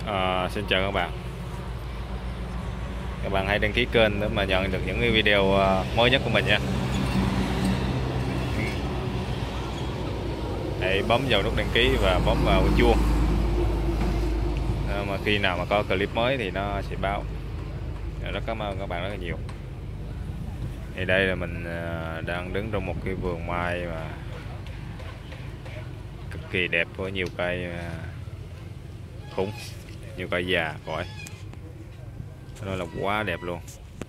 Xin chào các bạn. Các bạn hãy đăng ký kênh để mà nhận được những cái video mới nhất của mình nha. Hãy bấm vào nút đăng ký và bấm vào cái chuông. Mà khi nào mà có clip mới thì nó sẽ báo. Rất cảm ơn các bạn rất là nhiều. Thì đây là mình đang đứng trong một cái vườn mai mà cực kỳ đẹp với nhiều cây khủng, nhiều cây già cỗi. Đó là quá đẹp luôn.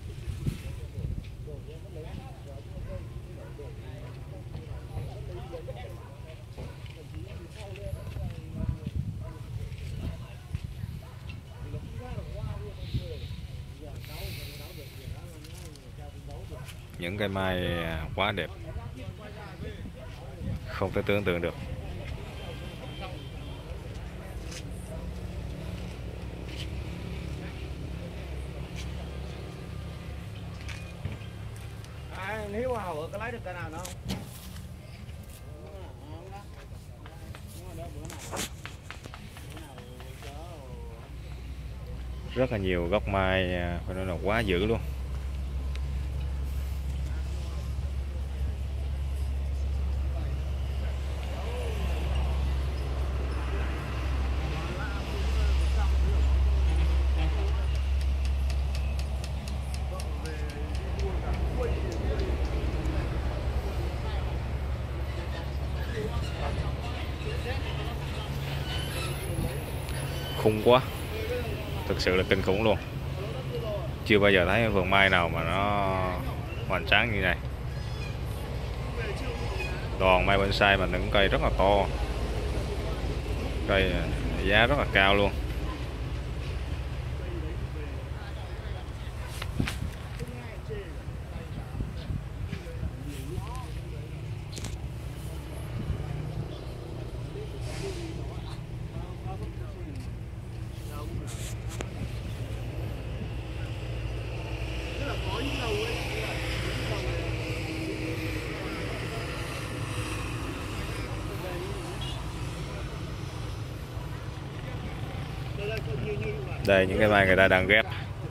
Những cây mai quá đẹp, không thể tưởng tượng được. Nếu mà có lấy được cái nào không? Rất là nhiều gốc mai, phải nói là quá dữ luôn. Khủng quá, thực sự là kinh khủng luôn. Chưa bao giờ thấy vườn mai nào mà nó hoành tráng như này. Toàn mai bonsai mà những cây rất là to, cây giá rất là cao luôn. Đây những cái mai người ta đang ghép.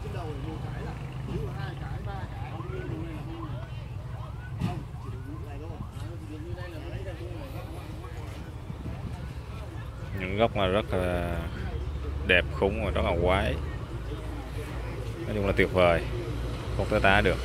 Những gốc mà rất là đẹp khủng và rất là quái. Nói chung là tuyệt vời, không thể tả được.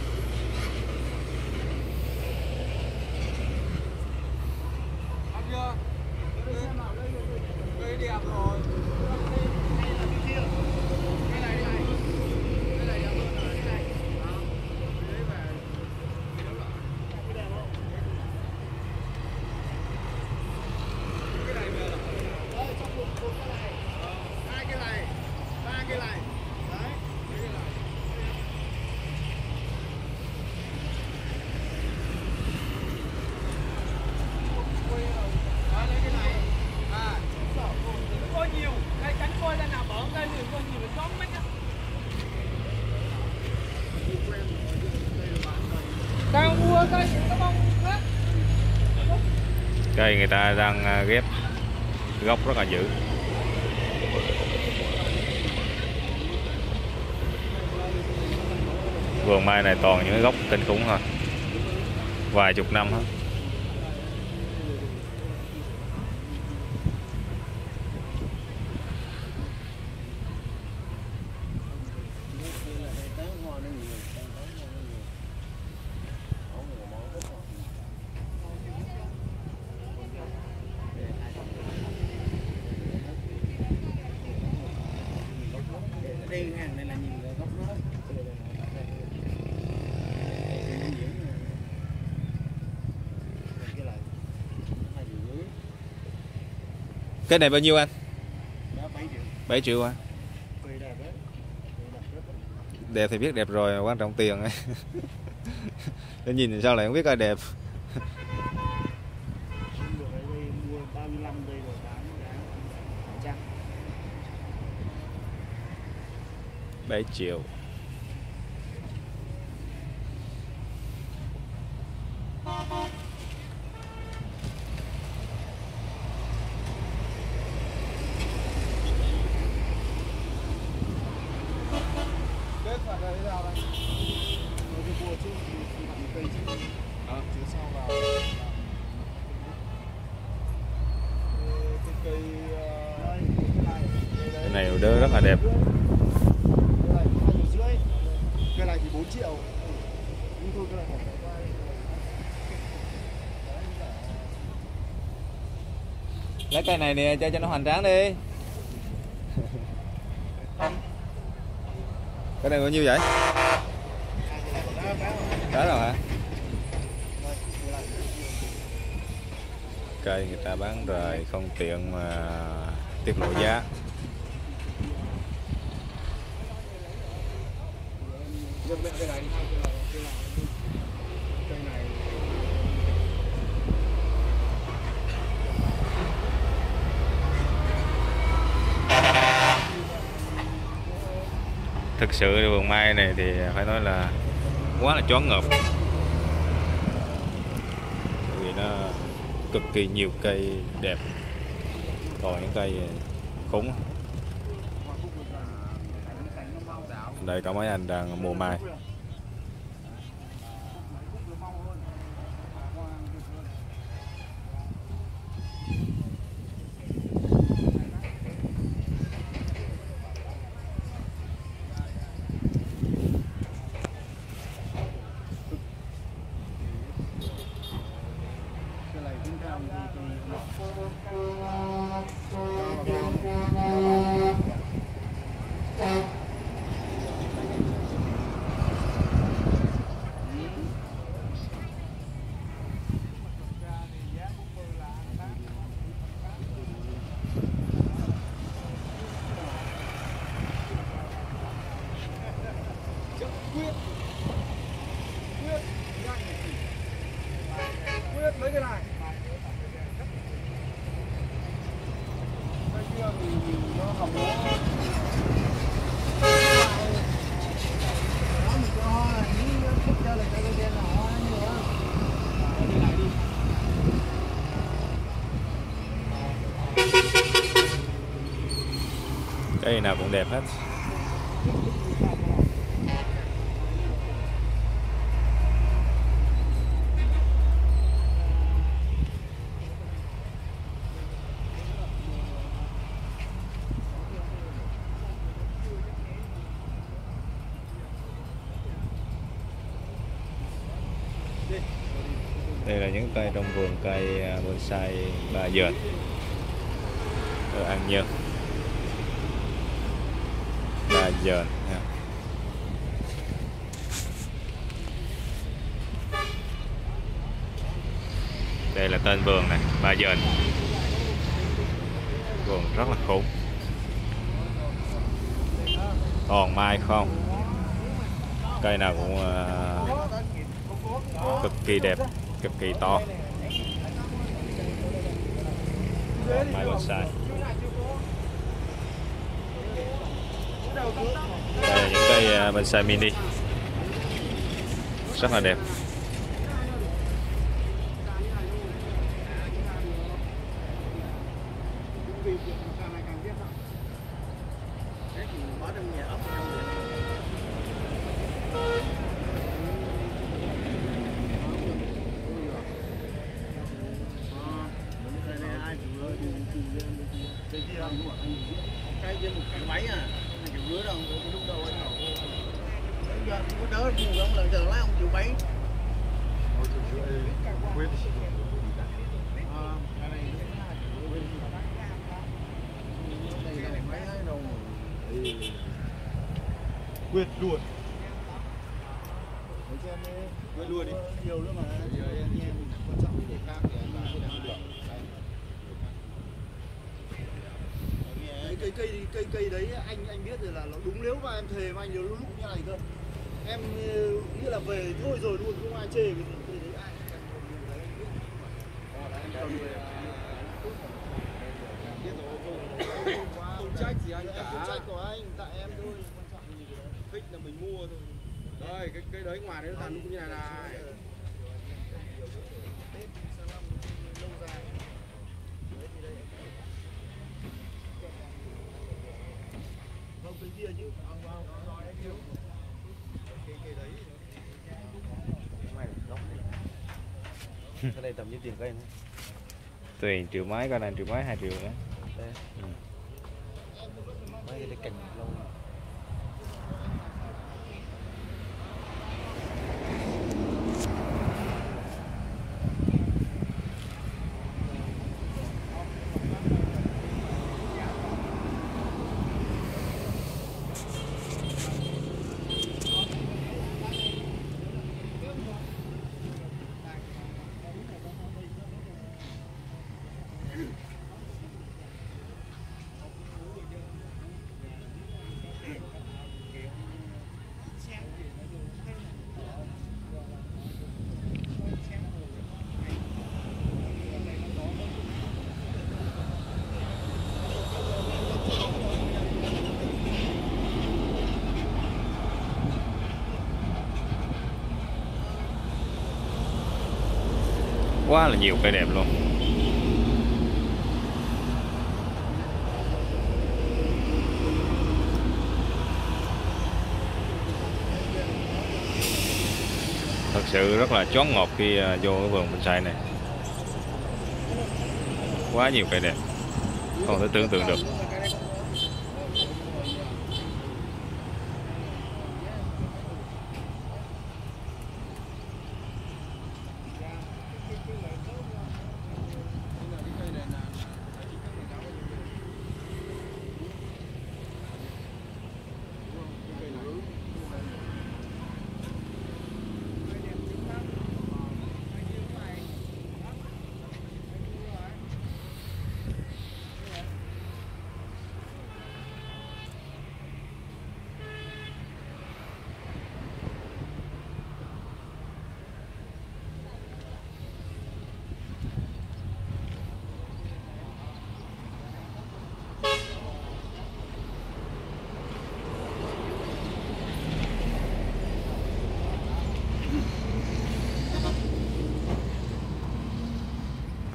Cây người ta đang ghép gốc rất là dữ. Vườn mai này toàn những gốc kinh khủng thôi, vài chục năm hết. Cái này bao nhiêu anh? 7 triệu anh. Đẹp thì biết đẹp rồi, quan trọng tiền ấy. Để nhìn sao lại không biết ai đẹp. 7 triệu. này order rất là đẹp. Cái này 2,5 triệu. Cái này thì 4 triệu. Nhưng thôi cái này khoảng Lấy cây này nè, cho nó hoành tráng đi. Cái này bao nhiêu vậy? Đó rồi hả? Cây người ta bán rồi không tiện mà tiết lộ giá. cái này Thực sự vườn mai này thì phải nói là quá là choáng ngợp, vì nó cực kỳ nhiều cây đẹp, còn những cây khủng. Đây có mấy anh đang mua mai. quyết mấy cái này. Cái kia thì nó hỏng nó. Nó mình cho hoa là những thích cho là cái đen là hoa nữa. Đi lại đi. Cây nào cũng đẹp hết. Đây là những cây trong vườn cây bonsai Bà Dền ở An Nhơn. Bà Dền nha. Đây là tên vườn này, Bà Dền. Vườn rất là khủng, toàn mai không, cây nào cũng cực kỳ đẹp, cực kỳ to. Mai bonsai. Đây là những cây bonsai mini rất là đẹp. Cái trên một cái máy à, anh chịu rứa đâu, lúc đầu anh bảo có đỡ phù không lần giờ lái ông chịu bấy. Quyết luôn. Quyết luôn đi. Nhiều nữa mà. Anh em quan trọng để khác thì anh làm cái được. Cây đấy anh biết rồi là nó đúng, nếu mà em thề mà anh nhiều lúc như này cơ. Em nghĩ là về thôi rồi luôn, không ai chê cái gì cây đấy, ai cần nhìn thấy anh biết. Em cầm về biết rồi, không trách gì anh cả. Không trách của anh, tại em thôi, quan trọng là gì cái đấy. Thích là mình mua thôi. Đây, cái đấy ngoài đấy nó toàn lúc như này này. Lâu dài. Không, cái kia chứ. Cái đấy. Cái này tầm nhiêu tiền cây nữa? Tùy triệu mấy, con này triệu mấy, 2 triệu nữa. Đây. Ừ. Mấy cái cành lâu. Quá là nhiều cây đẹp luôn. Thật sự rất là choáng ngợp khi vô cái vườn bonsai này. Quá nhiều cây đẹp, không thể tưởng tượng được.